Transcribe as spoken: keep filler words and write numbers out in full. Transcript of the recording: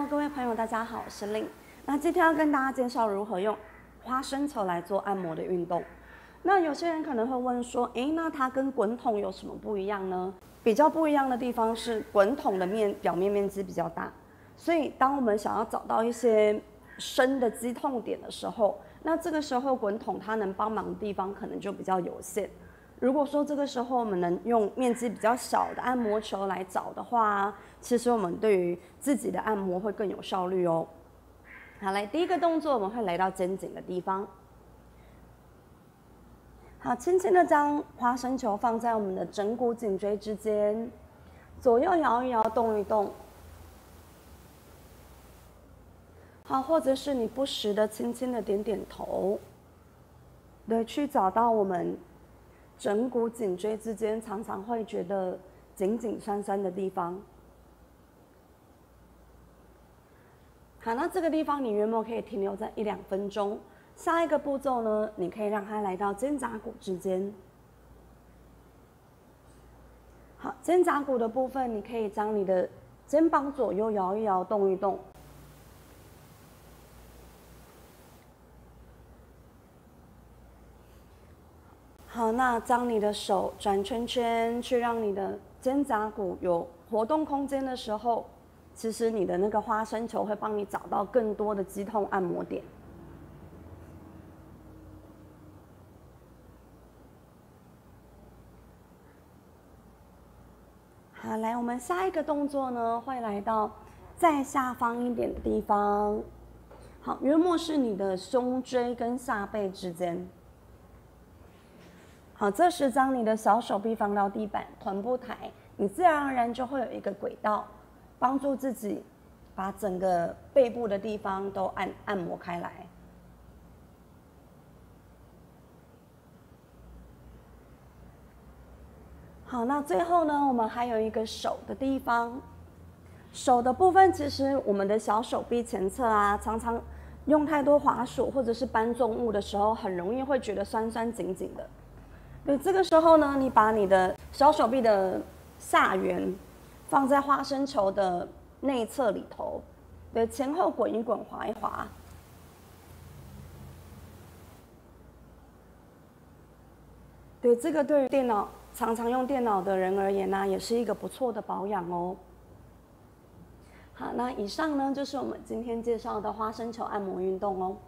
各位朋友，大家好，我是令。那今天要跟大家介绍如何用花生球来做按摩的运动。那有些人可能会问说，诶，那它跟滚筒有什么不一样呢？比较不一样的地方是，滚筒的面表面面积比较大，所以当我们想要找到一些深的肌痛点的时候，那这个时候滚筒它能帮忙的地方可能就比较有限。如果说这个时候我们能用面积比较小的按摩球来找的话，其实我们对于自己的按摩会更有效率哦。好，来第一个动作，我们会来到肩颈的地方。好，轻轻的将花生球放在我们的枕骨颈椎之间，左右摇一摇，动一动。好，或者是你不时的轻轻的点点头，对，去找到我们枕骨颈椎之间常常会觉得紧紧酸酸的地方。好，那这个地方你约莫可以停留在一两分钟。下一个步骤呢，你可以让它来到肩胛骨之间。好，肩胛骨的部分，你可以将你的肩膀左右摇一摇，动一动。好，那将你的手转圈圈，去让你的肩胛骨有活动空间的时候，其实你的那个花生球会帮你找到更多的肌痛按摩点。好，来，我们下一个动作呢，会来到再下方一点的地方。好，约莫是你的胸椎跟下背之间。好，这时将你的小手臂放到地板，臀部抬，你自然而然就会有一个轨道，帮助自己把整个背部的地方都按按摩开来。好，那最后呢，我们还有一个手的地方。手的部分，其实我们的小手臂前侧啊，常常用太多滑鼠或者是搬重物的时候，很容易会觉得酸酸紧紧的。对，这个时候呢，你把你的小手臂的下缘放在花生球的内侧里头，对，前后滚一滚，滑一滑。对，这个对于电脑常常用电脑的人而言呢、啊，也是一个不错的保养哦。好，那以上呢就是我们今天介绍的花生球按摩运动哦。